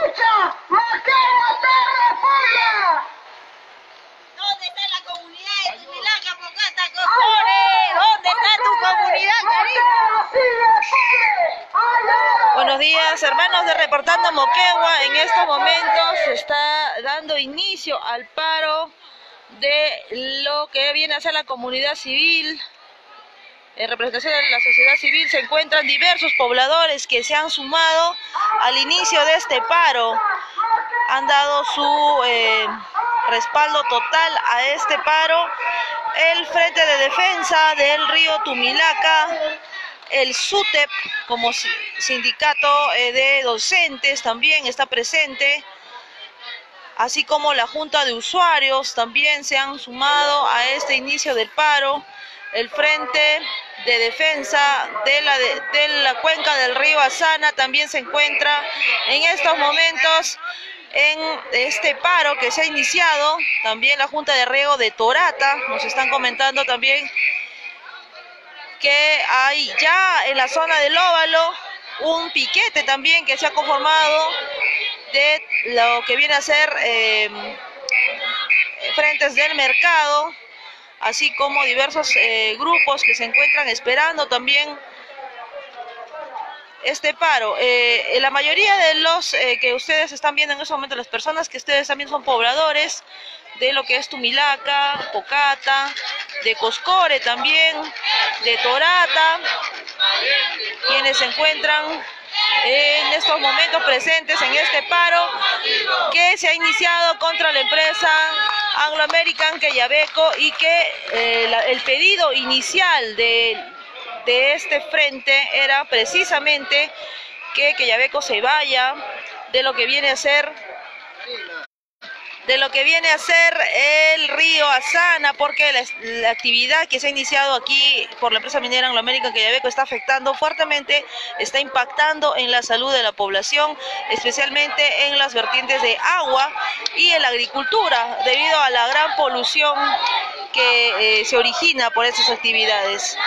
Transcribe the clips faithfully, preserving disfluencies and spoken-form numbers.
lucha, Moquegua te respalda. ¿Dónde está la comunidad de Tumilaca, Pocata, Costores? ¿Dónde está tu comunidad, cariño? Buenos días, hermanos de Reportando Moquegua. En estos momentos se está dando inicio al paro de lo que viene a ser la comunidad civil. En representación de la sociedad civil se encuentran diversos pobladores que se han sumado al inicio de este paro. Han dado su eh, respaldo total a este paro. El Frente de Defensa del Río Tumilaca, el SUTEP como sindicato eh, de docentes también está presente, así como la Junta de Usuarios también se han sumado a este inicio del paro. El Frente de Defensa de la, de, de la cuenca del río Asana también se encuentra en estos momentos en este paro que se ha iniciado. También la Junta de Riego de Torata nos están comentando también que hay ya en la zona del óvalo un piquete también que se ha conformado de lo que viene a ser eh, frentes del mercado, así como diversos eh, grupos que se encuentran esperando también este paro. Eh, la mayoría de los eh, que ustedes están viendo en este momento, las personas que ustedes también son pobladores de lo que es Tumilaca, Pocata, de Coscore también, de Torata, quienes se encuentran en estos momentos presentes en este paro que se ha iniciado contra la empresa Anglo American Quellaveco, y que eh, la, el pedido inicial de, de este frente era precisamente que Quellaveco se vaya de lo que viene a ser de lo que viene a ser el río Asana, porque la, la actividad que se ha iniciado aquí por la empresa minera Anglo American Quellaveco está afectando fuertemente, está impactando en la salud de la población, especialmente en las vertientes de agua y en la agricultura, debido a la gran polución que eh, se origina por estas actividades.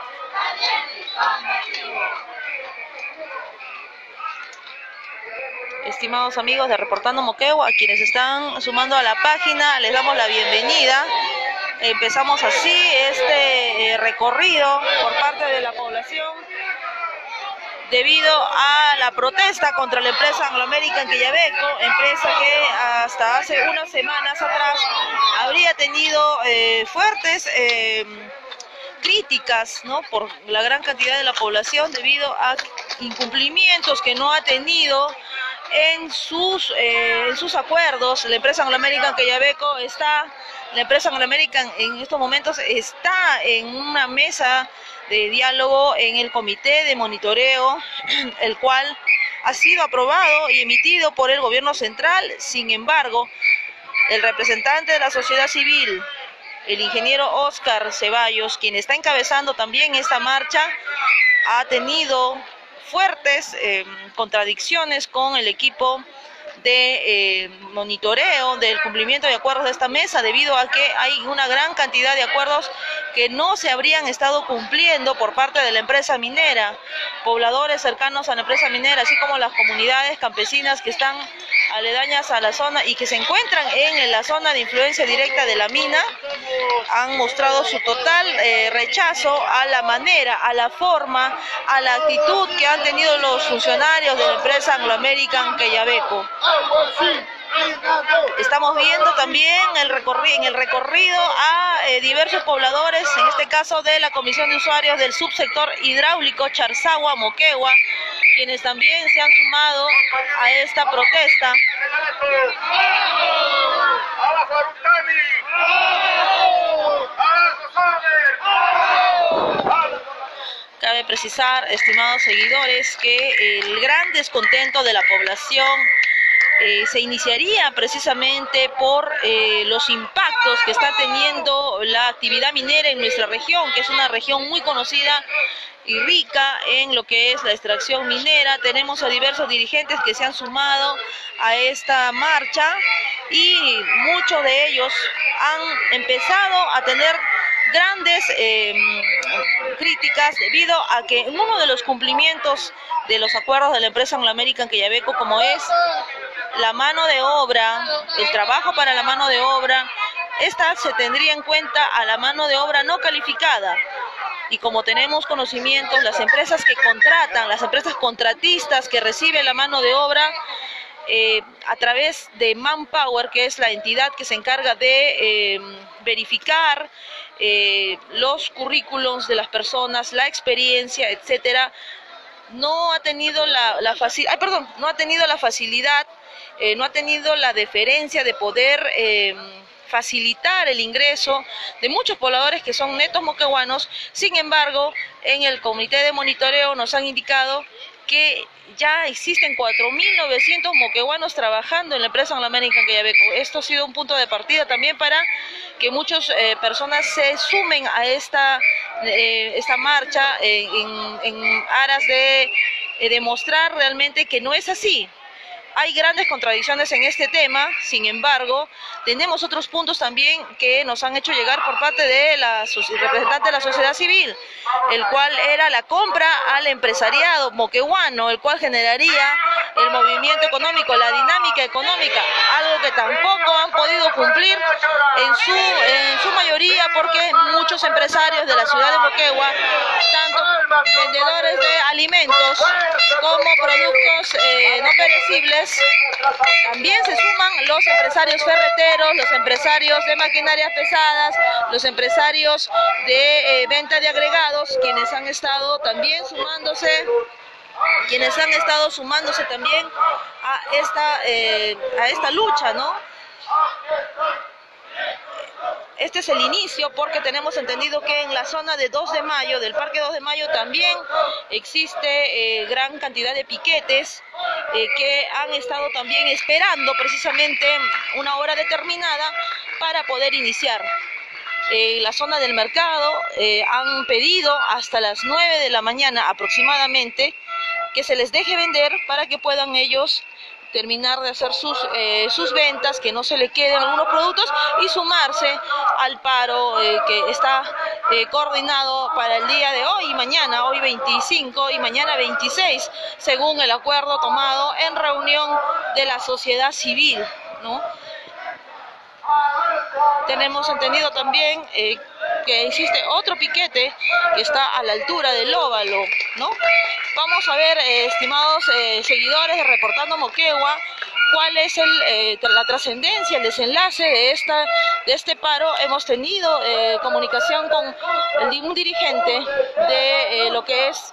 Estimados amigos de Reportando Moquegua, a quienes están sumando a la página, les damos la bienvenida. Empezamos así este eh, recorrido por parte de la población debido a la protesta contra la empresa Anglo American Quellaveco, empresa que hasta hace unas semanas atrás habría tenido eh, fuertes eh, críticas, ¿no?, por la gran cantidad de la población debido a incumplimientos que no ha tenido en sus eh, en sus acuerdos. La empresa Anglo American Quellaveco está, la empresa Anglo American en estos momentos está en una mesa de diálogo en el comité de monitoreo, el cual ha sido aprobado y emitido por el gobierno central. Sin embargo, el representante de la sociedad civil, el ingeniero Oscar Ceballos, quien está encabezando también esta marcha, ha tenido fuertes eh, contradicciones con el equipo de eh, monitoreo del cumplimiento de acuerdos de esta mesa, debido a que hay una gran cantidad de acuerdos que no se habrían estado cumpliendo por parte de la empresa minera. Pobladores cercanos a la empresa minera, así como las comunidades campesinas que están aledañas a la zona y que se encuentran en la zona de influencia directa de la mina, han mostrado su total eh, rechazo a la manera, a la forma, a la actitud que han tenido los funcionarios de la empresa Anglo American Quellaveco. Estamos viendo también el recorrido, en el recorrido a eh, diversos pobladores, en este caso de la Comisión de Usuarios del Subsector Hidráulico Charzagua, Moquegua, quienes también se han sumado a esta protesta. Cabe precisar, estimados seguidores, que el gran descontento de la población eh, se iniciaría precisamente por eh, los impactos que está teniendo la actividad minera en nuestra región, que es una región muy conocida y rica en lo que es la extracción minera. Tenemos a diversos dirigentes que se han sumado a esta marcha y muchos de ellos han empezado a tener grandes eh, críticas debido a que en uno de los cumplimientos de los acuerdos de la empresa Anglo American Quellaveco, como es la mano de obra, el trabajo para la mano de obra, esta se tendría en cuenta a la mano de obra no calificada. Y como tenemos conocimientos, las empresas que contratan, las empresas contratistas que reciben la mano de obra, eh, a través de Manpower, que es la entidad que se encarga de eh, verificar eh, los currículums de las personas, la experiencia, etcétera, no ha tenido la, la facilidad, ay, perdón, no ha tenido la facilidad, eh, no ha tenido la deferencia de poder eh, facilitar el ingreso de muchos pobladores que son netos moquegüanos. Sin embargo, en el comité de monitoreo nos han indicado que ya existen cuatro mil novecientos moquegüanos trabajando en la empresa Anglo American Quellaveco. Esto ha sido un punto de partida también para que muchas eh, personas se sumen a esta, eh, esta marcha eh, en, en aras de eh, demostrar realmente que no es así. Hay grandes contradicciones en este tema, sin embargo, tenemos otros puntos también que nos han hecho llegar por parte de la representante de la sociedad civil, el cual era la compra al empresariado moquegüano, el cual generaría el movimiento económico, la dinámica económica, algo que tampoco han podido cumplir en su, en su mayoría, porque muchos empresarios de la ciudad de Moquegua, tanto vendedores de alimentos como productos eh, no perecibles, también se suman los empresarios ferreteros, los empresarios de maquinarias pesadas, los empresarios de eh, venta de agregados, quienes han estado también sumándose, quienes han estado sumándose también a esta, eh, a esta lucha, ¿no? Este es el inicio, porque tenemos entendido que en la zona de dos de mayo, del Parque dos de mayo, también existe eh, gran cantidad de piquetes eh, que han estado también esperando precisamente una hora determinada para poder iniciar. En la zona del mercado eh, han pedido hasta las nueve de la mañana aproximadamente que se les deje vender para que puedan ellos terminar de hacer sus, eh, sus ventas, que no se le queden algunos productos y sumarse al paro eh, que está eh, coordinado para el día de hoy y mañana, hoy veinticinco y mañana veintiséis, según el acuerdo tomado en reunión de la sociedad civil, ¿no? Tenemos entendido también eh, que existe otro piquete que está a la altura del óvalo, ¿no? Vamos a ver, eh, estimados eh, seguidores de Reportando Moquegua, cuál es el, eh, la trascendencia, el desenlace de, esta, de este paro. Hemos tenido eh, comunicación con el, un dirigente de eh, lo que es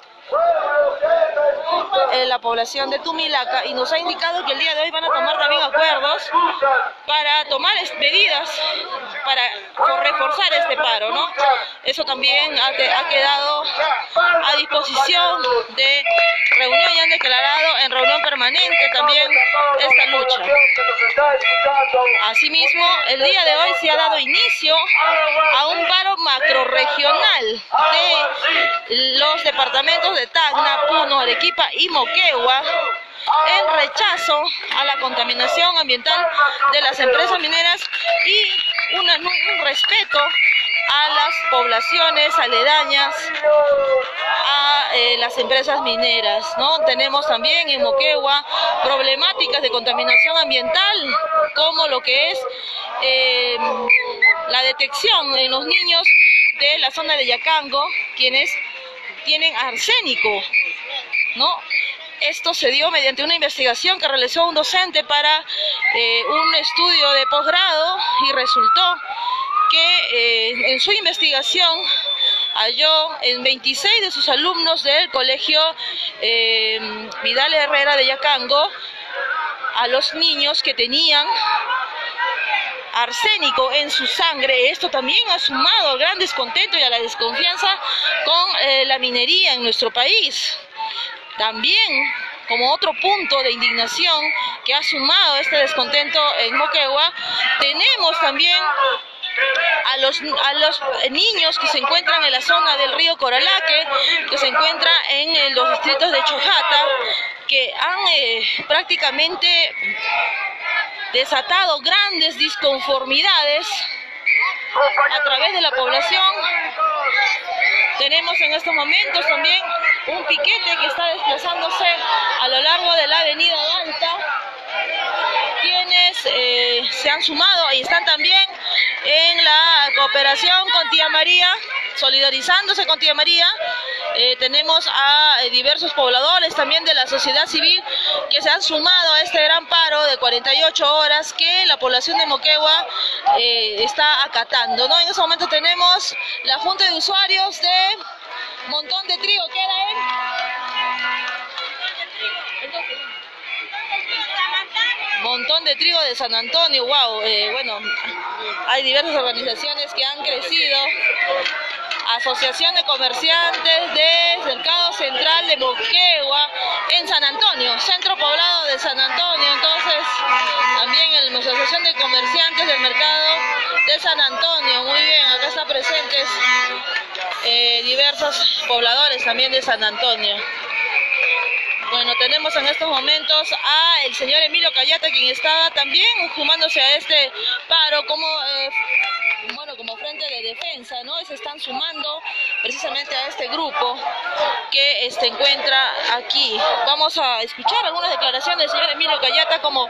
eh, la población de Tumilaca, y nos ha indicado que el día de hoy van a tomar también acuerdos para tomar medidas para reforzar este paro, ¿no? Eso también ha, ha quedado a disposición de reunión y han declarado en reunión permanente también esta lucha. Asimismo, el día de hoy se ha dado inicio a un paro macrorregional de los departamentos de Tacna, Puno, Arequipa y Moquegua, en rechazo a la contaminación ambiental de las empresas mineras y una, un respeto a las poblaciones aledañas a eh, las empresas mineras, ¿no? Tenemos también en Moquegua problemáticas de contaminación ambiental, como lo que es eh, la detección en los niños de la zona de Yacango, quienes tienen arsénico, ¿no? Esto se dio mediante una investigación que realizó un docente para eh, un estudio de posgrado, y resultó que eh, en su investigación halló en veintiséis de sus alumnos del colegio eh, Vidal Herrera de Yacango a los niños que tenían arsénico en su sangre. Esto también ha sumado al gran descontento y a la desconfianza con eh, la minería en nuestro país. También, como otro punto de indignación que ha sumado este descontento en Moquegua, tenemos también a los, a los niños que se encuentran en la zona del río Coralaque, que se encuentra en eh, los distritos de Chojata, que han eh, prácticamente desatado grandes disconformidades a través de la población. Tenemos en estos momentos también un piquete que está desplazándose a lo largo de la avenida Balta, quienes eh, se han sumado y están también en la cooperación con Tía María, solidarizándose con Tía María. Eh, tenemos a eh, diversos pobladores también de la sociedad civil que se han sumado a este gran paro de cuarenta y ocho horas que la población de Moquegua eh, está acatando, ¿no? En ese momento tenemos la Junta de Usuarios de Montón de Trigo, ¿qué era él? Montón de Trigo de San Antonio, wow, eh, bueno, hay diversas organizaciones que han crecido. Asociación de Comerciantes de Mercado Central de Moquegua en San Antonio, centro poblado de San Antonio. Entonces también la Asociación de Comerciantes del Mercado de San Antonio, muy bien, acá están presentes eh, diversos pobladores también de San Antonio. Bueno, tenemos en estos momentos a el señor Emilio Cayata, quien está también sumándose a este paro como eh, bueno, como frente de defensa, ¿no? Se están sumando precisamente a este grupo que se encuentra aquí. Vamos a escuchar algunas declaraciones del señor Emilio Cayata como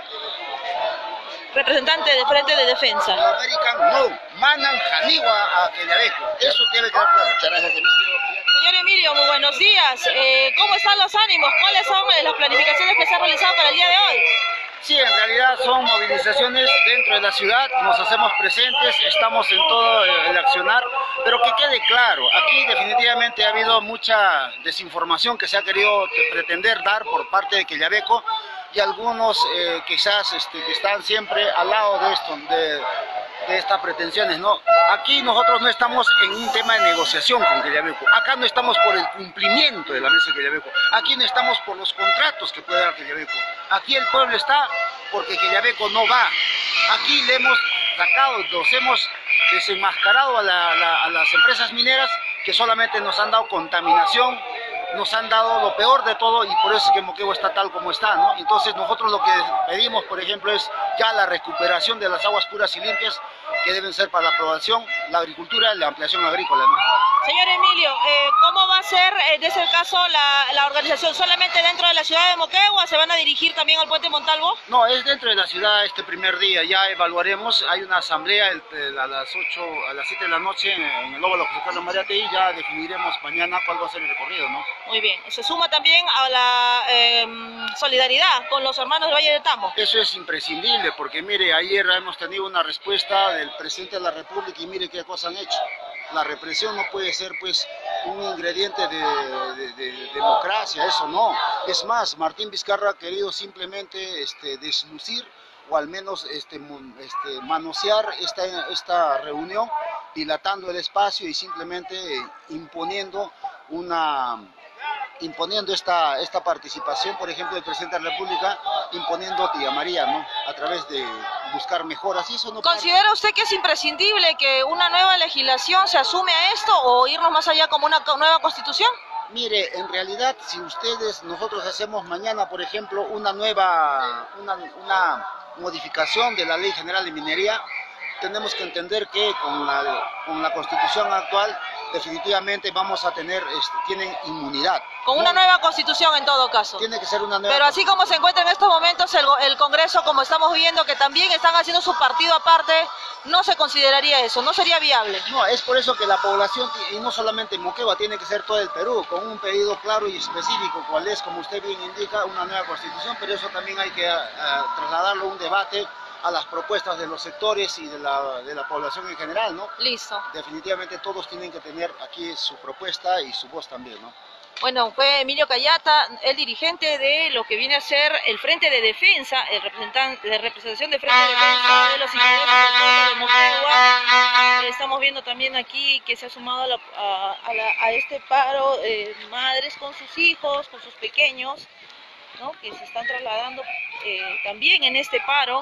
representante de frente de defensa. American no, manan Janiwa a Quellaveco. Eso tiene que quedar claro. Muchas gracias, Emilio. Señor Emilio, muy buenos días. Eh, ¿Cómo están los ánimos? ¿Cuáles son las planificaciones que se han realizado para el día de hoy? Sí, en realidad son movilizaciones dentro de la ciudad, nos hacemos presentes, estamos en todo el accionar, pero que quede claro, aquí definitivamente ha habido mucha desinformación que se ha querido pretender dar por parte de Quellaveco y algunos eh, quizás este, que están siempre al lado de esto, de, de estas pretensiones, ¿no? Aquí nosotros no estamos en un tema de negociación con Quellaveco, acá no estamos por el cumplimiento de la mesa de Quellaveco, aquí no estamos por los contratos que puede dar Quellaveco, aquí el pueblo está porque Quellaveco no va, aquí le hemos sacado, nos hemos desenmascarado a, la, a, la, a las empresas mineras que solamente nos han dado contaminación, nos han dado lo peor de todo y por eso es que Moquegua está tal como está, ¿no? Entonces nosotros lo que pedimos, por ejemplo, es ya la recuperación de las aguas puras y limpias que deben ser para la población, la agricultura y la ampliación agrícola, ¿no? Señor Emilio, eh, ¿cómo va a ser en ese caso la, la organización? ¿Solamente dentro de la ciudad de Moquegua? ¿Se van a dirigir también al puente Montalvo? No, es dentro de la ciudad este primer día, ya evaluaremos, hay una asamblea el, el, a las ocho, a las siete de la noche en, en el óvalo José Carlos Mariate y ya definiremos mañana cuál va a ser el recorrido, ¿no? Muy bien, se suma también a la eh, solidaridad con los hermanos del Valle de Tambo. Eso es imprescindible porque mire, ayer hemos tenido una respuesta del presidente de la República y mire qué cosa han hecho. La represión no puede ser pues un ingrediente de, de, de, de democracia, eso no. Es más, Martín Vizcarra ha querido simplemente este, deslucir o al menos este, este, manosear esta, esta reunión, dilatando el espacio y simplemente imponiendo una... imponiendo esta, esta participación, por ejemplo, del presidente de la República, imponiendo Tía María, ¿no? A través de buscar mejoras. Y eso no ¿Considera usted que es imprescindible que una nueva legislación se asume a esto o irnos más allá como una nueva constitución? Mire, en realidad, si ustedes, nosotros hacemos mañana, por ejemplo, una nueva, una, una modificación de la Ley General de Minería, tenemos que entender que con la, con la Constitución actual definitivamente vamos a tener, este, tienen inmunidad. Con una no, nueva constitución en todo caso. Tiene que ser una nueva Pero así como se encuentra en estos momentos el, el Congreso, como estamos viendo que también están haciendo su partido aparte, no se consideraría eso, no sería viable. No, es por eso que la población, y no solamente Moquegua, tiene que ser todo el Perú, con un pedido claro y específico, cuál es, como usted bien indica, una nueva constitución, pero eso también hay que uh, trasladarlo a un debate a las propuestas de los sectores y de la, de la población en general, ¿no? Listo. Definitivamente todos tienen que tener aquí su propuesta y su voz también, ¿no? Bueno, fue Emilio Cayata, el dirigente de lo que viene a ser el Frente de Defensa, el representante de representación de Frente de Defensa de los intereses del pueblo de Moquegua. Estamos viendo también aquí que se ha sumado a, la, a, a, la, a este paro eh, madres con sus hijos, con sus pequeños, ¿no? Que se están trasladando eh, también en este paro.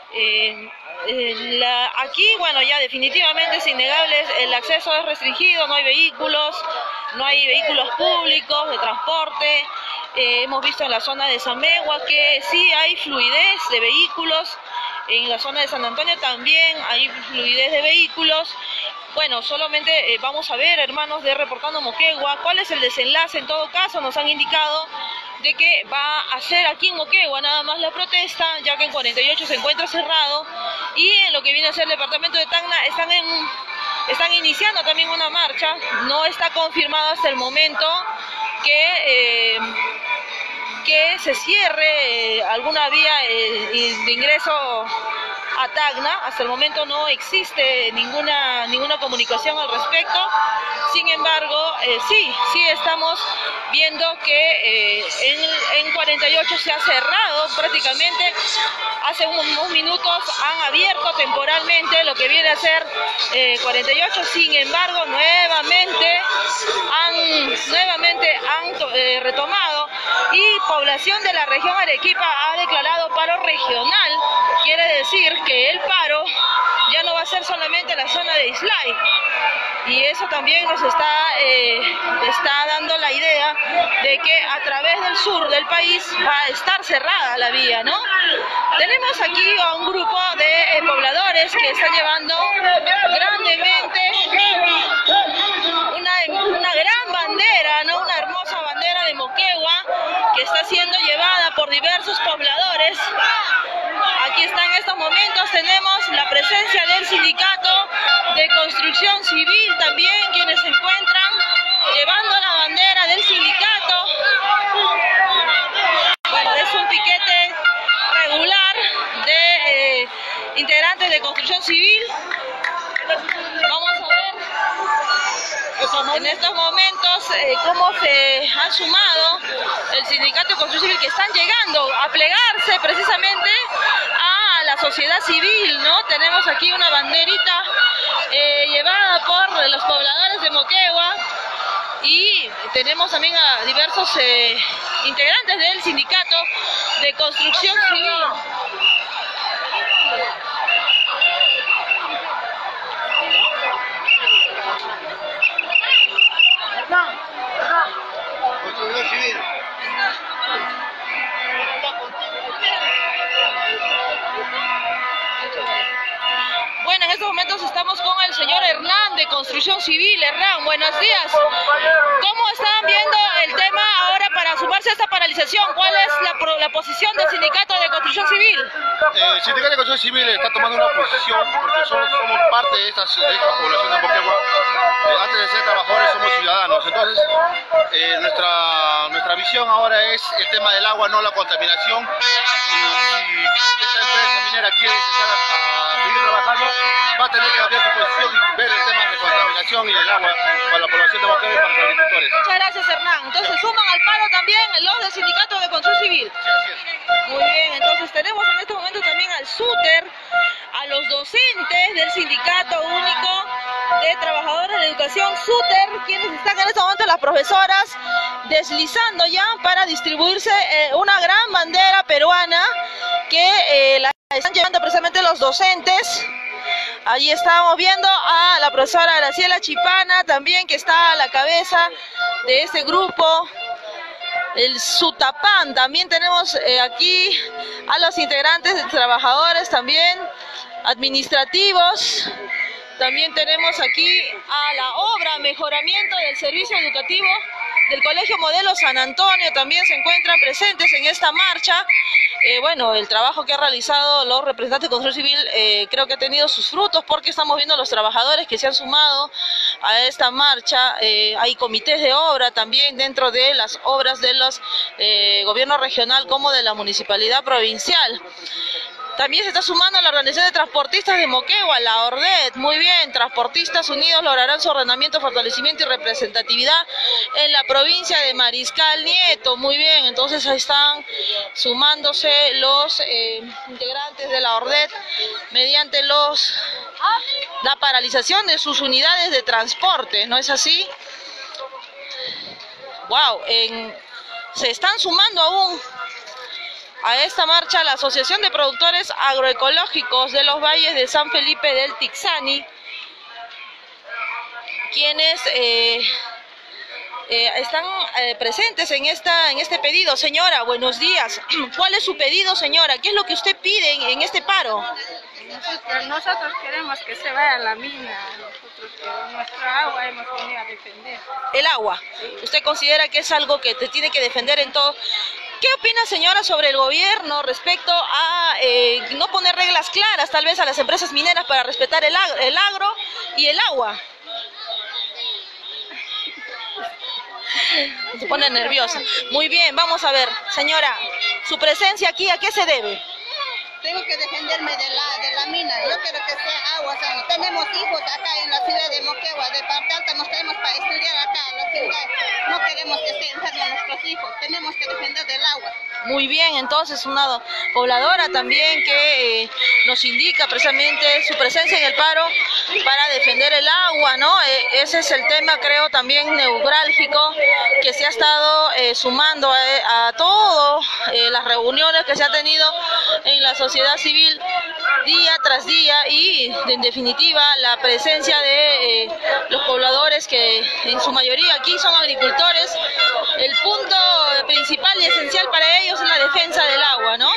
Eh, eh, la, aquí, bueno, ya definitivamente es innegable, el acceso es restringido, no hay vehículos, no hay vehículos públicos de transporte. Eh, hemos visto en la zona de Samegua que sí hay fluidez de vehículos, en la zona de San Antonio también hay fluidez de vehículos Bueno, solamente eh, vamos a ver, hermanos de Reportando Moquegua, cuál es el desenlace. En todo caso, nos han indicado de que va a ser aquí en Moquegua nada más la protesta, ya que en cuarenta y ocho se encuentra cerrado, y en lo que viene a ser el departamento de Tacna están, en, están iniciando también una marcha. No está confirmado hasta el momento que, eh, que se cierre eh, alguna vía eh, de ingreso a Tacna. Hasta el momento no existe ninguna ninguna comunicación al respecto. Sin embargo, eh, sí, sí estamos viendo que eh, en, en cuarenta y ocho se ha cerrado prácticamente. Hace unos minutos han abierto temporalmente lo que viene a ser eh, cuarenta y ocho. Sin embargo, nuevamente han, nuevamente han eh, retomado, y población de la región Arequipa ha declarado paro regional. Quiere decir que el paro ya no va a ser solamente en la zona de Islay, y eso también nos está, eh, está dando la idea de que a través del sur del país va a estar cerrada la vía, ¿no? Tenemos aquí a un grupo de eh, pobladores que están llevando grandemente una, una gran bandera, ¿no? Una hermosa bandera de Moquegua que está siendo llevada por diversos pobladores. Aquí está en estos momentos, tenemos la presencia del sindicato de construcción civil también, quienes se encuentran llevando la bandera del sindicato. Bueno, es un piquete regular de eh, integrantes de construcción civil. Vamos a ver en estos momentos eh, cómo se han sumado el sindicato de construcción civil, que están llegando a plegarse precisamente a la sociedad civil, ¿no? Tenemos aquí una banderita eh, llevada por los pobladores de Moquegua, y tenemos también a diversos eh, integrantes del sindicato de construcción civil. Bueno, en estos momentos estamos con el señor Hernán de Construcción Civil. Hernán, buenos días. ¿Cómo están viendo el tema ahora para sumarse a esta paralización? ¿Cuál es la, la posición del sindicato de Construcción Civil? Eh, el sindicato de Construcción Civil está tomando una posición porque somos, somos parte de esta, de esta población de Moquegua. Eh, antes de ser trabajadores somos ciudadanos. Entonces, eh, nuestra, nuestra visión ahora es el tema del agua, no la contaminación. Y si esta empresa minera quiere empezar a, a seguir trabajando, va a tener que cambiar su posición y ver el tema de contaminación y el agua para la población de Moquegua y para los agricultores. Muchas gracias, Hernán. Entonces, suman al paro también los del sindicato de Construcción Civil. Sí, así es. Muy bien, entonces tenemos en este momento también al SUTER, a los docentes del Sindicato Único de Trabajadores de Educación, SUTER, quienes están en este momento, las profesoras, deslizando ya para distribuirse eh, una gran bandera peruana que eh, la están llevando precisamente los docentes. Allí estamos viendo a la profesora Graciela Chipana también, que está a la cabeza de este grupo. El SUTAPAN, también tenemos eh, aquí a los integrantes de trabajadores también, administrativos. También tenemos aquí a la obra Mejoramiento del Servicio Educativo del Colegio Modelo San Antonio, también se encuentran presentes en esta marcha. Eh, bueno, el trabajo que han realizado los representantes de Construcción Civil eh, creo que ha tenido sus frutos, porque estamos viendo a los trabajadores que se han sumado a esta marcha. Eh, hay comités de obra también dentro de las obras de los eh, gobiernos regional como de la municipalidad provincial. También se está sumando la Organización de Transportistas de Moquegua, la ORDET. Muy bien, Transportistas Unidos lograrán su ordenamiento, fortalecimiento y representatividad en la provincia de Mariscal Nieto. Muy bien, entonces ahí están sumándose los eh, integrantes de la ORDET mediante los la paralización de sus unidades de transporte, ¿no es así? Wow, en, se están sumando aún a esta marcha la Asociación de Productores Agroecológicos de los Valles de San Felipe del Tixani, quienes eh, eh, están eh, presentes en, esta, en este pedido. Señora, buenos días. ¿Cuál es su pedido, señora? ¿Qué es lo que usted pide en, en este paro? Nosotros, nosotros queremos que se vaya a la mina, nosotros que nuestra agua hemos venido a defender. El agua, ¿usted considera que es algo que te tiene que defender en todo? ¿Qué opina, señora, sobre el gobierno respecto a eh, no poner reglas claras tal vez a las empresas mineras para respetar el, ag el agro y el agua? Se pone nerviosa. Muy bien, vamos a ver, señora, su presencia aquí, ¿a qué se debe? Tengo que defenderme de la, de la mina. Yo quiero que sea agua sana. Tenemos hijos acá en la ciudad de Moquegua, de Parte Alta, nos tenemos para estudiar acá en la ciudad. No queremos que estén enfermos nuestros hijos. Tenemos que defender del agua. Muy bien, entonces una pobladora también que eh, nos indica precisamente su presencia en el paro para defender el agua, ¿no? Eh, ese es el tema, creo, también neurálgico que se ha estado eh, sumando a, a todas eh, las reuniones que se ha tenido en la sociedad civil día tras día y, en definitiva, la presencia de eh, los pobladores que en su mayoría aquí son agricultores. El punto principal y esencial para ellos es la defensa del agua, ¿no?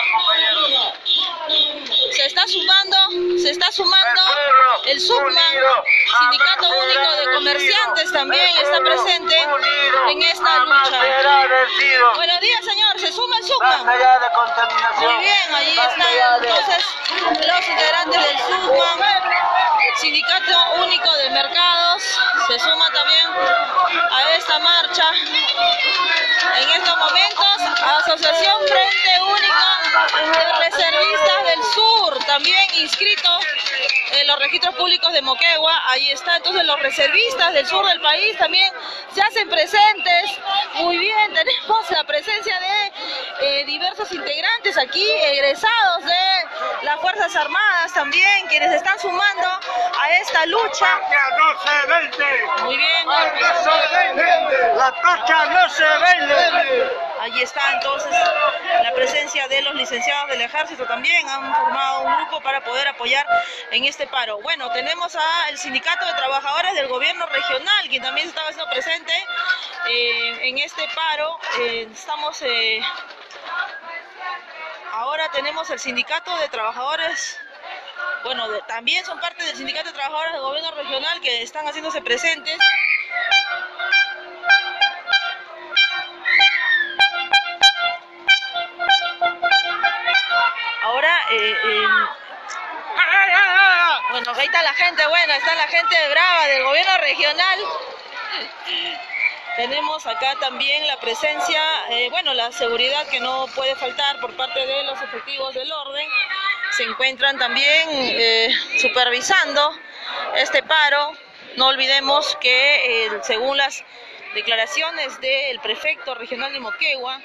Se está sumando, se está sumando el SUCMAN, Sindicato Único de Comerciantes, también está presente en esta lucha. Buenos días, señor, se suma el SUCMAN. Muy bien, allí están entonces los integrantes del SUCMAN, Sindicato Único de Mercados, se suma también a esta marcha. En estos momentos, Asociación Frente Único de Reservistas del Sur, también inscrito en los registros públicos de Moquegua. Ahí está, entonces los reservistas del sur del país también se hacen presentes. Muy bien, tenemos la presencia de eh, diversos integrantes aquí, egresados de las Fuerzas Armadas también, quienes están sumando a esta lucha. No se vende. Muy bien. No se vende. La cocha no se vende. Allí está entonces la presencia de los licenciados del ejército, también han formado un grupo para poder apoyar en este paro. Bueno, tenemos al Sindicato de Trabajadores del Gobierno Regional, quien también estaba siendo presente eh, en este paro. Eh, estamos... Eh, ahora tenemos el Sindicato de Trabajadores, bueno, de, también son parte del Sindicato de Trabajadores del Gobierno Regional que están haciéndose presentes. Ahora, eh, eh, bueno, ahí está la gente buena, está la gente brava del gobierno regional. Tenemos acá también la presencia, eh, bueno, la seguridad que no puede faltar por parte de los efectivos del orden. Se encuentran también eh, supervisando este paro. No olvidemos que eh, según las declaraciones del prefecto regional de Moquegua,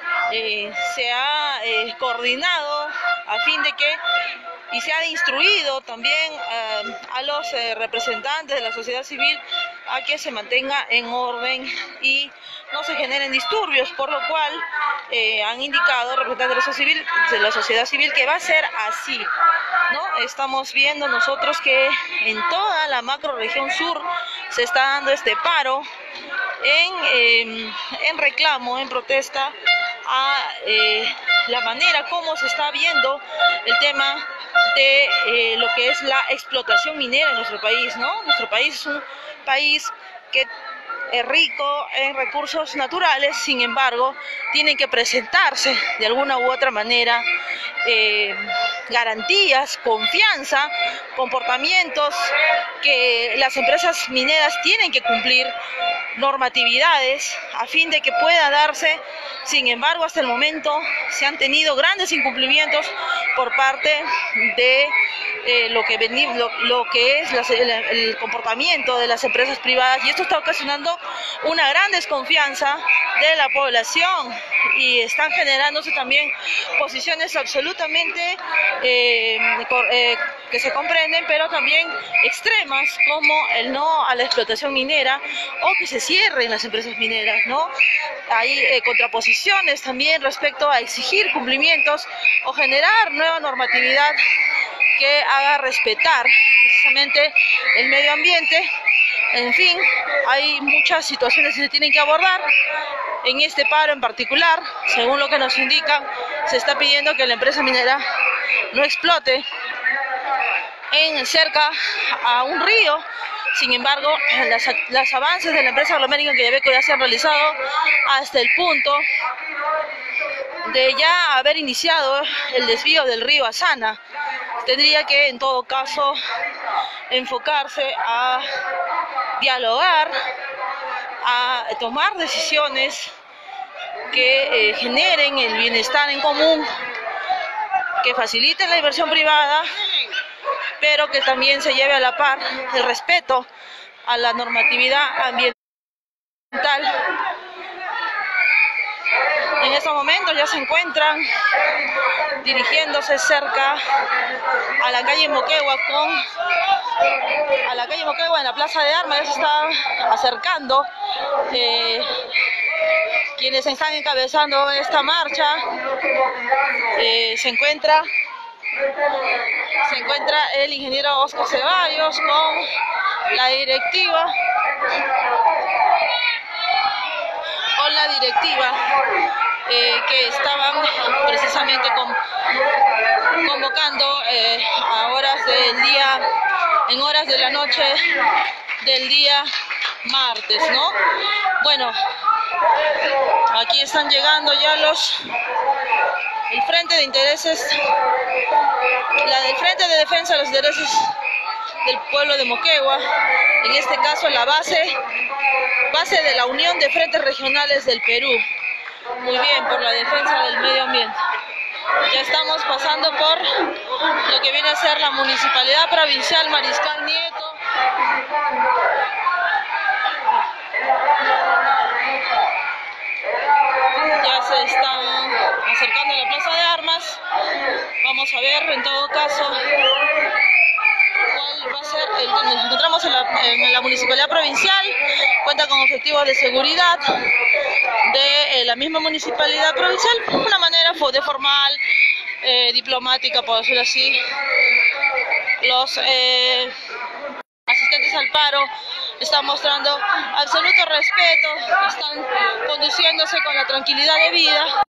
eh, se ha eh, coordinado a fin de que y se ha instruido también uh, a los eh, representantes de la sociedad civil a que se mantenga en orden y no se generen disturbios, por lo cual eh, han indicado representantes de la sociedad civil, de la sociedad civil que va a ser así, ¿no? Estamos viendo nosotros que en toda la macro región sur se está dando este paro en, eh, en reclamo, en protesta a eh, la manera como se está viendo el tema de eh, lo que es la explotación minera en nuestro país, ¿no? Nuestro país es un país que es rico en recursos naturales, sin embargo, tienen que presentarse de alguna u otra manera eh, garantías, confianza, comportamientos que las empresas mineras tienen que cumplir, normatividades, a fin de que pueda darse. Sin embargo, hasta el momento se han tenido grandes incumplimientos por parte de eh, lo, que venimos, lo, lo que es las, el, el comportamiento de las empresas privadas, y esto está ocasionando una gran desconfianza de la población y están generándose también posiciones absolutamente eh, eh, que se comprenden, pero también extremas, como el no a la explotación minera o que se cierren las empresas mineras, ¿no? Hay eh, contraposiciones también respecto a exigir cumplimientos o generar nueva normatividad que haga respetar precisamente el medio ambiente. En fin, hay muchas situaciones que se tienen que abordar. En este paro en particular, según lo que nos indican, se está pidiendo que la empresa minera no explote en cerca a un río. Sin embargo, las, los avances de la empresa Glomericon Quellaveco ya se han realizado hasta el punto de ya haber iniciado el desvío del río Asana. Tendría que, en todo caso, enfocarse a dialogar, a tomar decisiones que eh, generen el bienestar en común, que faciliten la inversión privada, pero que también se lleve a la par el respeto a la normatividad ambiental. En estos momentos ya se encuentran dirigiéndose cerca a la calle Moquegua, con a la calle Moquegua en la Plaza de Armas. Ya se está acercando eh, quienes están encabezando esta marcha. Eh, se encuentra se encuentra el ingeniero Oscar Ceballos con la directiva con la directiva eh, que estaban precisamente con, convocando eh, a horas del día, en horas de la noche del día martes, ¿no? Bueno, aquí están llegando ya los el Frente de Intereses, la del Frente de Defensa de los Intereses del Pueblo de Moquegua, en este caso la base, base de la Unión de Frentes Regionales del Perú. Muy bien, por la defensa del medio ambiente. Ya estamos pasando por lo que viene a ser la Municipalidad Provincial Mariscal Nieto. Ya se están acercando a la Plaza de Armas. Vamos a ver, en todo caso, cuál va a ser. El, nos encontramos en la, en la Municipalidad Provincial, cuenta con efectivos de seguridad de eh, la misma Municipalidad Provincial, de una manera de formal, eh, diplomática, por decirlo así. Los eh, asistentes al paro están mostrando absoluto respeto, están conduciéndose con la tranquilidad debida.